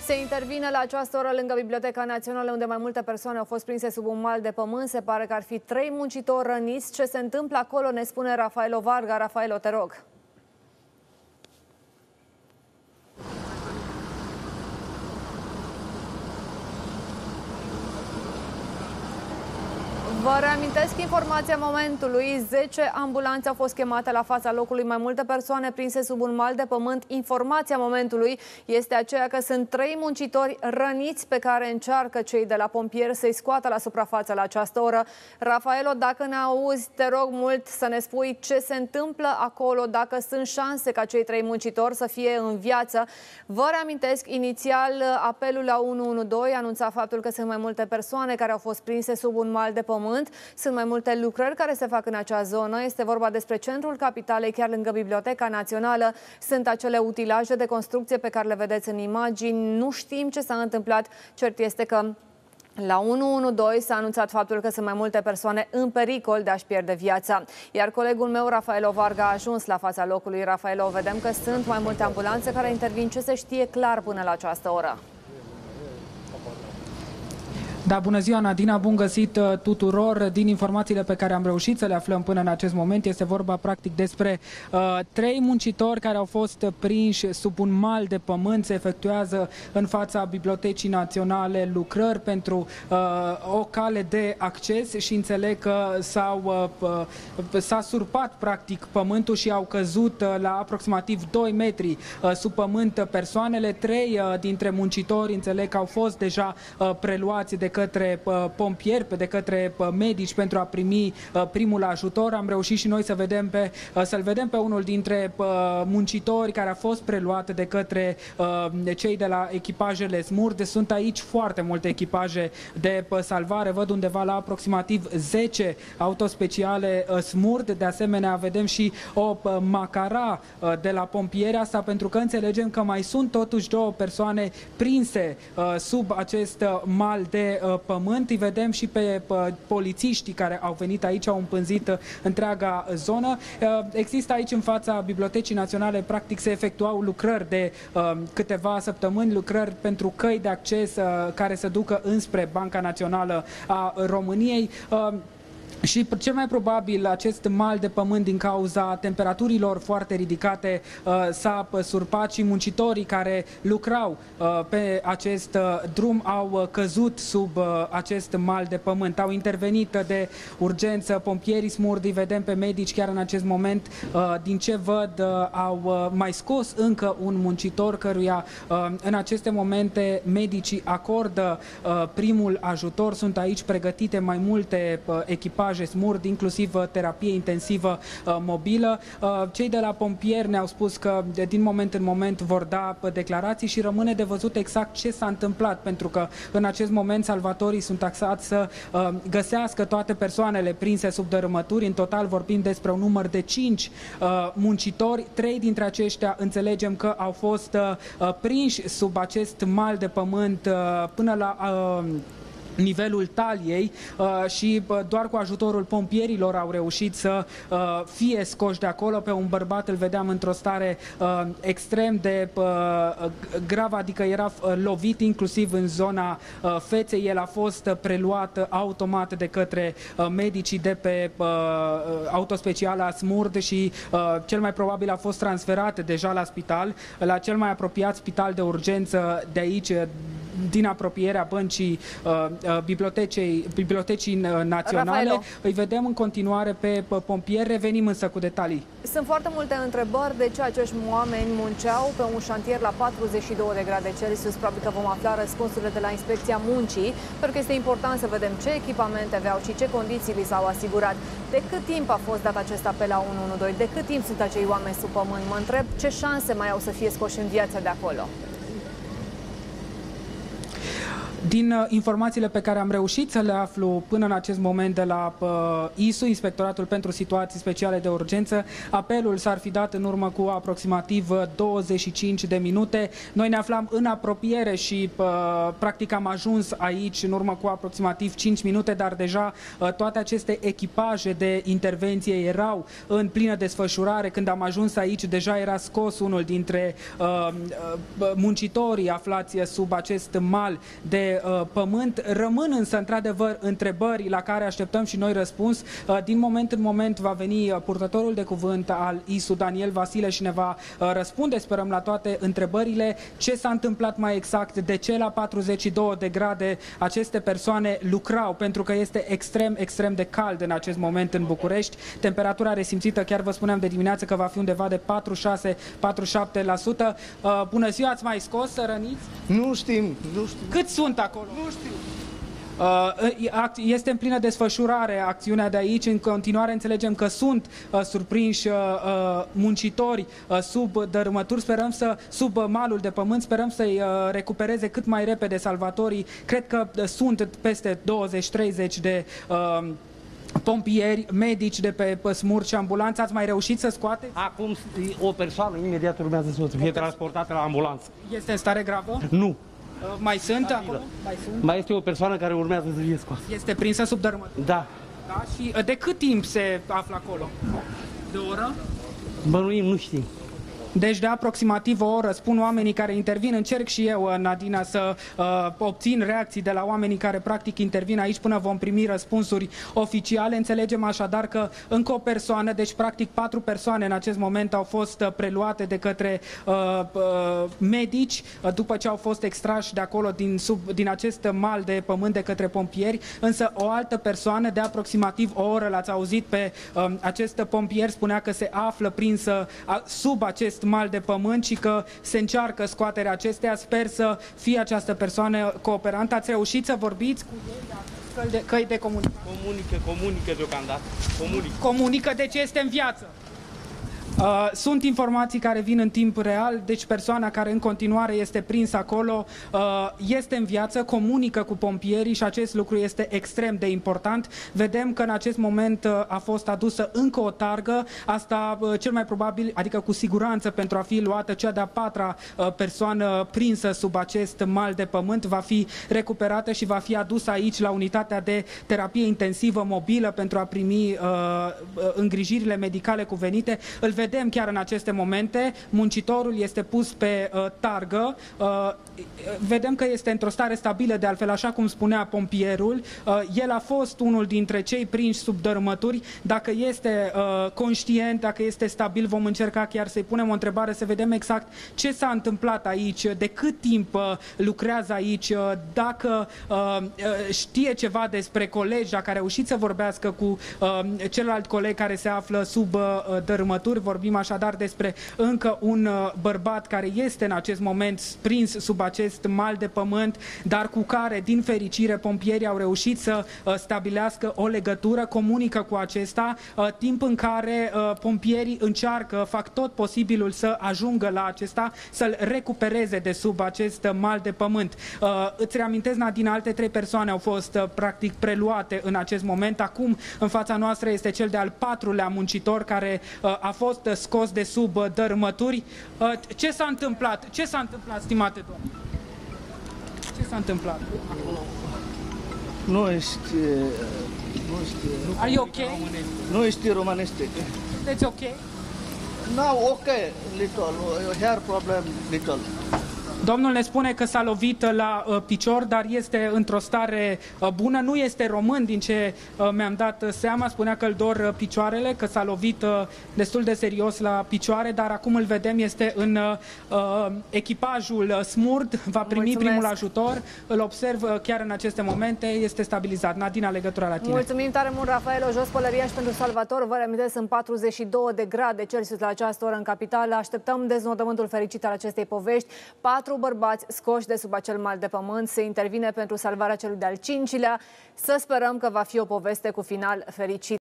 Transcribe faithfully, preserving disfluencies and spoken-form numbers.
Se intervine la această oră lângă Biblioteca Națională, unde mai multe persoane au fost prinse sub un mal de pământ. Se pare că ar fi trei muncitori răniți. Ce se întâmplă acolo ne spune Rafaelo Varga. Rafaelo, te rog. Vă reamintesc informația momentului. zece ambulanțe au fost chemate la fața locului, mai multe persoane prinse sub un mal de pământ. Informația momentului este aceea că sunt trei muncitori răniți pe care încearcă cei de la pompieri să-i scoată la suprafață la această oră. Rafaelo, dacă ne auzi, te rog mult să ne spui ce se întâmplă acolo, dacă sunt șanse ca cei trei muncitori să fie în viață. Vă reamintesc, inițial apelul la unu unu doi anunța faptul că sunt mai multe persoane care au fost prinse sub un mal de pământ. Sunt mai multe lucrări care se fac în acea zonă. Este vorba despre centrul capitalei, chiar lângă Biblioteca Națională. Sunt acele utilaje de construcție pe care le vedeți în imagini. Nu știm ce s-a întâmplat. Cert este că la unu unu doi s-a anunțat faptul că sunt mai multe persoane în pericol de a-și pierde viața. Iar colegul meu, Rafaelo Varga, a ajuns la fața locului. Rafaelo, vedem că sunt mai multe ambulanțe care intervin. Ce se știe clar până la această oră? Da, bună ziua, Nadina, bun găsit tuturor. Din informațiile pe care am reușit să le aflăm până în acest moment, este vorba practic despre uh, trei muncitori care au fost prinși sub un mal de pământ. Se efectuează în fața Bibliotecii Naționale lucrări pentru uh, o cale de acces și înțeleg că s-au uh, s-a surpat practic pământul și au căzut uh, la aproximativ doi metri uh, sub pământ persoanele. Trei uh, dintre muncitori înțeleg că au fost deja uh, preluați de către uh, pompieri, de către uh, medici pentru a primi uh, primul ajutor. Am reușit și noi să vedem pe, uh, să-l vedem pe unul dintre uh, muncitori care a fost preluat de către uh, cei de la echipajele SMURD. Sunt aici foarte multe echipaje de uh, salvare. Văd undeva la aproximativ zece autospeciale uh, SMURD. De asemenea, vedem și o uh, macara uh, de la pompieri. Asta pentru că înțelegem că mai sunt totuși două persoane prinse uh, sub acest uh, mal de pământ. Îi vedem și pe polițiștii care au venit aici, au împânzit întreaga zonă. Există aici în fața Bibliotecii Naționale, practic se efectuau lucrări de câteva săptămâni, lucrări pentru căi de acces care să ducă înspre Banca Națională a României. Și cel mai probabil acest mal de pământ, din cauza temperaturilor foarte ridicate, s-a surpat și muncitorii care lucrau pe acest drum au căzut sub acest mal de pământ. Au intervenit de urgență pompierii SMURD, îi vedem pe medici chiar în acest moment. Din ce văd, au mai scos încă un muncitor căruia în aceste momente medicii acordă primul ajutor. Sunt aici pregătite mai multe echipaje SMURD, inclusiv terapie intensivă uh, mobilă. Uh, cei de la pompieri ne-au spus că de, din moment în moment vor da declarații și rămâne de văzut exact ce s-a întâmplat, pentru că în acest moment salvatorii sunt taxați să uh, găsească toate persoanele prinse sub dărâmături. În total vorbim despre un număr de cinci uh, muncitori. Trei dintre aceștia înțelegem că au fost uh, prinși sub acest mal de pământ uh, până la uh, nivelul taliei uh, și uh, doar cu ajutorul pompierilor au reușit să uh, fie scoși de acolo. Pe un bărbat îl vedeam într-o stare uh, extrem de uh, gravă, adică era uh, lovit inclusiv în zona uh, feței. El a fost uh, preluat automat de către uh, medicii de pe uh, autospeciala SMURD și uh, cel mai probabil a fost transferat deja la spital, la cel mai apropiat spital de urgență de aici, din apropierea băncii uh, Bibliotecii, Bibliotecii Naționale. Rafaelo. Îi vedem în continuare pe pompieri. Revenim însă cu detalii. Sunt foarte multe întrebări de ce acești oameni munceau pe un șantier la patruzeci și două de grade Celsius. Probabil că vom afla răspunsurile de la Inspecția Muncii, pentru că este important să vedem ce echipamente aveau și ce condiții li s-au asigurat. De cât timp a fost dat acest apel la unu unu doi? De cât timp sunt acei oameni sub pământ? Mă întreb ce șanse mai au să fie scoși în viață de acolo. Din uh, informațiile pe care am reușit să le aflu până în acest moment de la uh, I S U, Inspectoratul pentru Situații Speciale de Urgență, apelul s-ar fi dat în urmă cu aproximativ douăzeci și cinci de minute. Noi ne aflam în apropiere și uh, practic am ajuns aici în urmă cu aproximativ cinci minute, dar deja uh, toate aceste echipaje de intervenție erau în plină desfășurare. Când am ajuns aici, deja era scos unul dintre uh, uh, muncitorii aflați sub acest mal de uh, pământ. Rămân însă, într-adevăr, întrebări la care așteptăm și noi răspuns. Uh, din moment în moment va veni uh, purtătorul de cuvânt al I S U, Daniel Vasile, și ne va uh, răspunde, sperăm, la toate întrebările. Ce s-a întâmplat mai exact? De ce la patruzeci și două de grade aceste persoane lucrau? Pentru că este extrem, extrem de cald în acest moment în București. Temperatura resimțită, chiar vă spuneam de dimineață că va fi undeva de patruzeci și șase patruzeci și șapte la sută. Uh, bună ziua, ați mai scos răniți? Nu știm, nu știm. Cât sunt acolo? Nu știu. Uh, este în plină desfășurare acțiunea de aici. În continuare înțelegem că sunt uh, surprinși uh, muncitori uh, sub dărâmături, sperăm să, sub malul de pământ, sperăm să-i uh, recupereze cât mai repede salvatorii. Cred că uh, sunt peste douăzeci treizeci de uh, pompieri, medici de pe smurci și ambulanță. Ați mai reușit să scoateți? Acum o persoană imediat urmează să fie transportată la ambulanță. Este în stare gravă? Nu. Mai sunt acolo? Mai sunt? Mai este o persoană care urmează să fie scoasă. Este prinsă sub dărâmături? Da. Da? Și de cât timp se află acolo? De o oră? Bănuim, nu știm. Deci de aproximativ o oră, spun oamenii care intervin. Încerc și eu, Nadina, să uh, obțin reacții de la oamenii care practic intervin aici până vom primi răspunsuri oficiale. Înțelegem așadar că încă o persoană, deci practic patru persoane în acest moment au fost uh, preluate de către uh, uh, medici uh, după ce au fost extrași de acolo din, sub, din acest mal de pământ de către pompieri. Însă o altă persoană de aproximativ o oră, l-ați auzit pe uh, acest pompier, spunea că se află prinsă uh, sub acest mal de pământ și că se încearcă scoaterea acesteia. Sper să fie această persoană cooperantă. Ați reușit să vorbiți cu ei de căi de comunicare? Comunică, comunică deocamdată. Comunică. Comunică, deci este în viață. Uh, sunt informații care vin în timp real, deci persoana care în continuare este prinsă acolo uh, este în viață, comunică cu pompierii și acest lucru este extrem de important. Vedem că în acest moment uh, a fost adusă încă o targă, asta uh, cel mai probabil, adică cu siguranță pentru a fi luată cea de-a patra uh, persoană prinsă sub acest mal de pământ, va fi recuperată și va fi adusă aici la unitatea de terapie intensivă mobilă pentru a primi uh, îngrijirile medicale cuvenite. Îl vedem chiar în aceste momente, muncitorul este pus pe uh, targă, uh, vedem că este într-o stare stabilă, de altfel, așa cum spunea pompierul. Uh, el a fost unul dintre cei prinși sub dărâmături. Dacă este uh, conștient, dacă este stabil, vom încerca chiar să-i punem o întrebare, să vedem exact ce s-a întâmplat aici, de cât timp uh, lucrează aici, uh, dacă uh, știe ceva despre colegi, dacă a reușit să vorbească cu uh, celălalt coleg care se află sub uh, dărâmături. Vorbim așadar despre încă un uh, bărbat care este în acest moment prins sub acest mal de pământ, dar cu care, din fericire, pompierii au reușit să uh, stabilească o legătură, comunică cu acesta, uh, timp în care uh, pompierii încearcă, fac tot posibilul să ajungă la acesta, să-l recupereze de sub acest mal de pământ. Uh, îți reamintesc, Nadina, alte trei persoane au fost uh, practic preluate în acest moment. Acum, în fața noastră, este cel de-al patrulea muncitor care uh, a fost scos de sub uh, dărâmături. Uh, ce s-a întâmplat? Ce s-a întâmplat, stimate domn? Ce s-a întâmplat? Nu știu. Nu știu. Are you okay? Nu știu românește. Sunteți ok? Now okay, little. Hair problem, little. Domnul ne spune că s-a lovit la uh, picior, dar este într-o stare uh, bună. Nu este român, din ce uh, mi-am dat uh, seama. Spunea că îl dor uh, picioarele, că s-a lovit uh, destul de serios la picioare, dar acum îl vedem, este în uh, uh, echipajul uh, SMURD, va primi Mulțumesc. primul ajutor. Îl observ uh, chiar în aceste momente, este stabilizat. Nadina, legătura la tine. Mulțumim tare mult, Rafael. O jos pălăria și pentru Salvator. Vă reamintesc, sunt patruzeci și două de grade Celsius la această oră în capitală. Așteptăm deznodământul fericit al acestei povești. Patru bărbați scoși de sub acel mal de pământ, se intervine pentru salvarea celui de-al cincilea. Să sperăm că va fi o poveste cu final fericit.